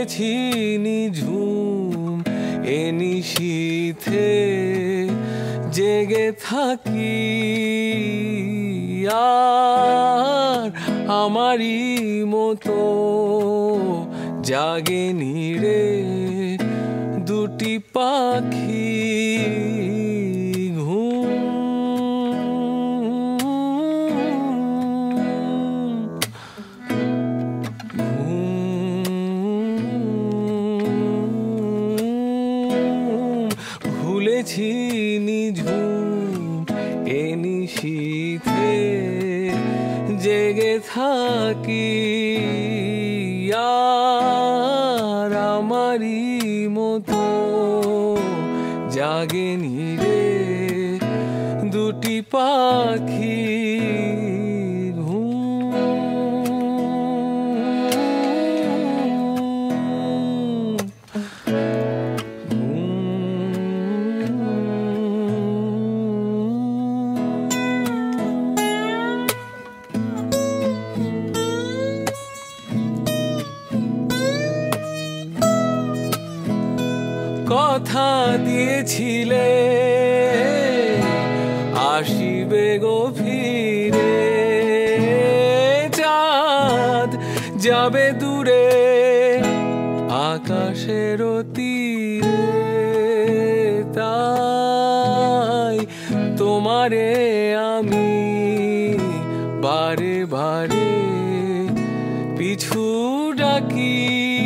ভুলেছি নিঝুম এ নিশীথে জেগে থাকি আর আমারই মতো জাগেনি রে দুটি পাখি ভুলেছি নিঝুম এ নিশীথে জেগে থাকি আর আমারই মতো জাগেনি রে দুটি পাখি কথা দিয়েছিলে আসিবে গো ফিরে চাঁদ যাবে দূরে আকাশের তীরে তাই তোমারে আমি বারে বারে পিছু ডাকি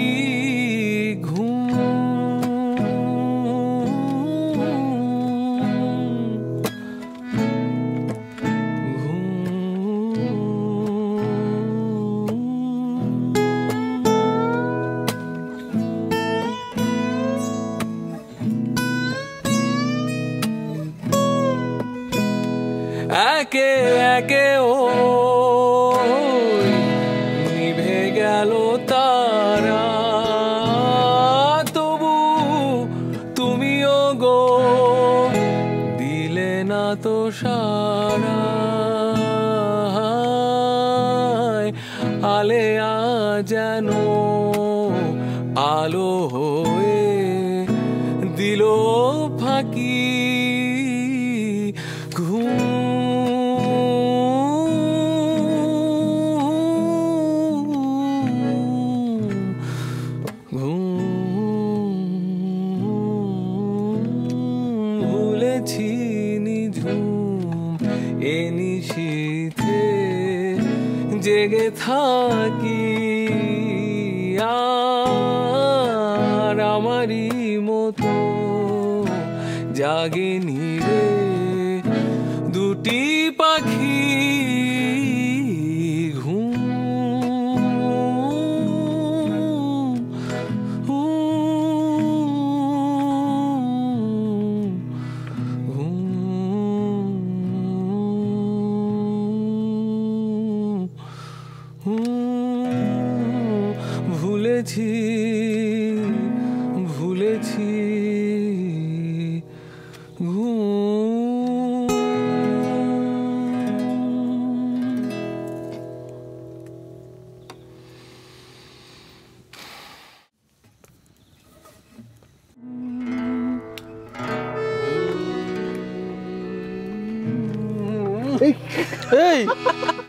একে একে ও নিভে গেল তারা তবু তুমিও গো দিলে না তো সারা আলেয়া যেন আলো হয়ে দিল ফাঁকি ভুলেছি নিঝুম এ নিশীথে জেগে থাকি আর আমারই মতো জাগেনি রে দুটি পাখি ভুলেছি ভুলেছি এই